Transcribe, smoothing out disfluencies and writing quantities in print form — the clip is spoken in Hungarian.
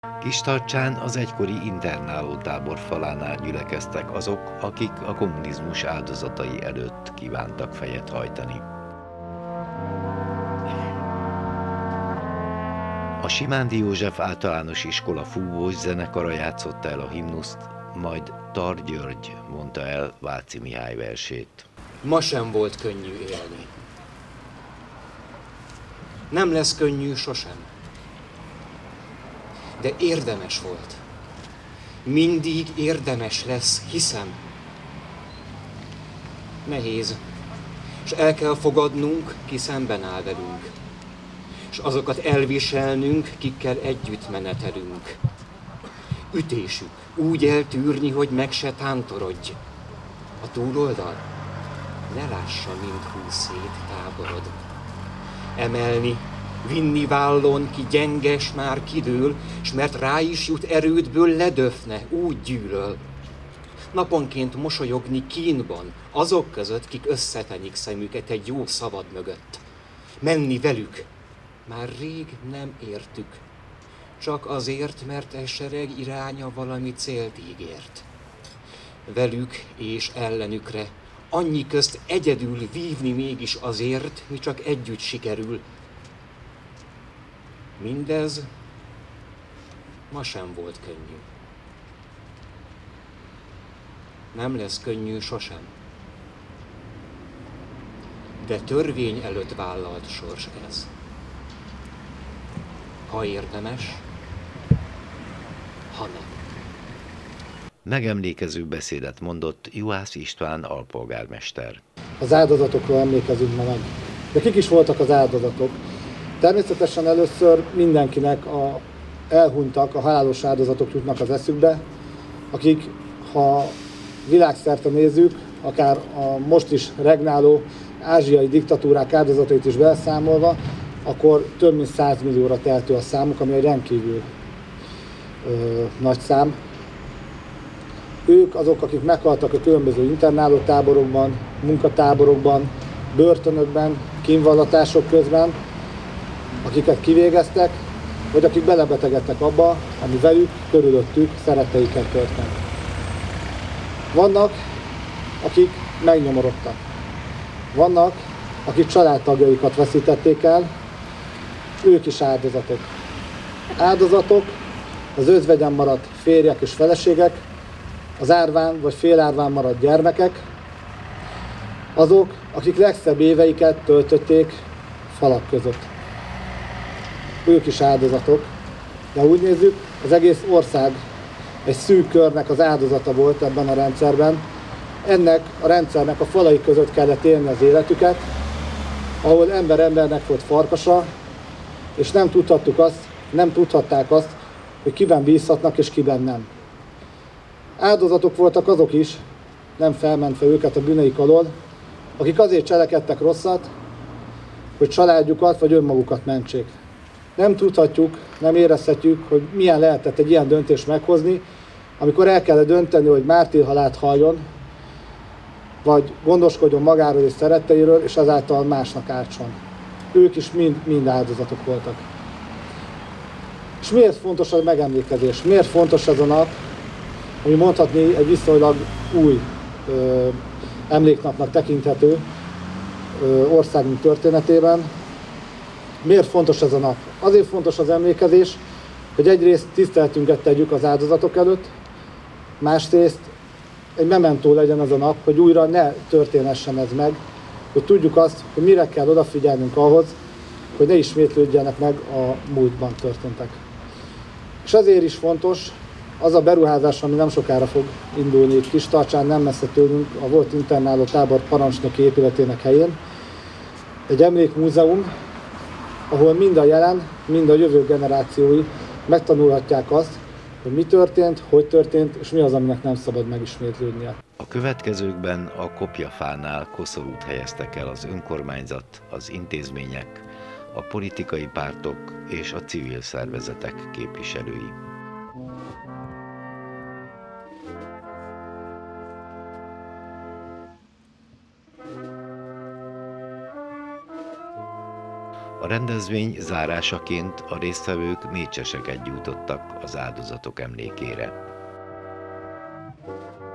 Kistarcsán az egykori internálótábor falánál gyülekeztek azok, akik a kommunizmus áldozatai előtt kívántak fejet hajtani. A Simándi József Általános Iskola fúvós zenekara játszotta el a himnuszt, majd Tar György mondta el Váci Mihály versét. Ma sem volt könnyű élni. Nem lesz könnyű sosem. De érdemes volt. Mindig érdemes lesz, hiszem. Nehéz, és el kell fogadnunk, ki szemben áll velünk, és azokat elviselnünk, kikkel együtt menetelünk. Ütésük úgy eltűrni, hogy meg se tántorodj. A túloldal ne lássa, mint húz szét táborod. Emelni, vinni vállon, ki gyenges már kidől, s mert rá is jut erődből, ledöfne, úgy gyűlöl. Naponként mosolyogni kínban, azok között, kik összetenik szemüket egy jó szavad mögött. Menni velük, már rég nem értük, csak azért, mert e sereg iránya valami célt ígért. Velük és ellenükre annyi közt egyedül vívni mégis azért, mi csak együtt sikerül. Mindez ma sem volt könnyű. Nem lesz könnyű sosem. De törvény előtt vállalt sors ez. Ha érdemes, ha nem. Megemlékező beszédet mondott Juhász István alpolgármester. Az áldozatokról emlékezünk ma meg. De kik is voltak az áldozatok? Természetesen először mindenkinek elhunytak, a halálos áldozatok jutnak az eszükbe, akik, ha világszerte nézzük, akár a most is regnáló ázsiai diktatúrák áldozatait is belszámolva, akkor több mint 100 millióra tehető a számuk, ami egy rendkívül nagy szám. Ők azok, akik meghaltak a különböző internálótáborokban, munkatáborokban, börtönökben, kínvallatások közben, akiket kivégeztek, vagy akik belebetegedtek abba, ami velük, körülöttük, szeretteiket történt. Vannak, akik megnyomorodtak. Vannak, akik családtagjaikat veszítették el, ők is áldozatok. Áldozatok az özvegyen maradt férjek és feleségek, az árván vagy félárván maradt gyermekek, azok, akik legszebb éveiket töltötték falak között. Ők is áldozatok, de úgy nézzük, az egész ország egy szűk körnek az áldozata volt ebben a rendszerben. Ennek a rendszernek a falai között kellett élni az életüket, ahol ember embernek volt farkasa, és nem tudhatták azt, hogy kiben bízhatnak és kiben nem. Áldozatok voltak azok is, nem felmentve őket a bűneik alól, akik azért cselekedtek rosszat, hogy családjukat vagy önmagukat mentsék. Nem tudhatjuk, nem érezhetjük, hogy milyen lehetett egy ilyen döntést meghozni, amikor el kellett dönteni, hogy mártírhalált halljon, vagy gondoskodjon magáról és szeretteiről, és ezáltal másnak ártson. Ők is mind áldozatok voltak. És miért fontos a megemlékezés? Miért fontos ez a nap, ami mondhatni egy viszonylag új emléknapnak tekinthető országunk történetében? Miért fontos ez a nap? Azért fontos az emlékezés, hogy egyrészt tiszteletünket tegyük az áldozatok előtt, másrészt egy mementó legyen az a nap, hogy újra ne történhessen ez meg, hogy tudjuk azt, hogy mire kell odafigyelnünk ahhoz, hogy ne ismétlődjenek meg a múltban történtek. És azért is fontos az a beruházás, ami nem sokára fog indulni itt Kistarcsán, nem messze tőlünk, a volt internáló tábor parancsnoki épületének helyén. Egy emlékmúzeum, ahol mind a jelen, mind a jövő generációi megtanulhatják azt, hogy mi történt, hogy történt, és mi az, aminek nem szabad megismétlődnie. A következőkben a kopjafánál koszorút helyeztek el az önkormányzat, az intézmények, a politikai pártok és a civil szervezetek képviselői. A rendezvény zárásaként a résztvevők mécseseket gyújtottak az áldozatok emlékére.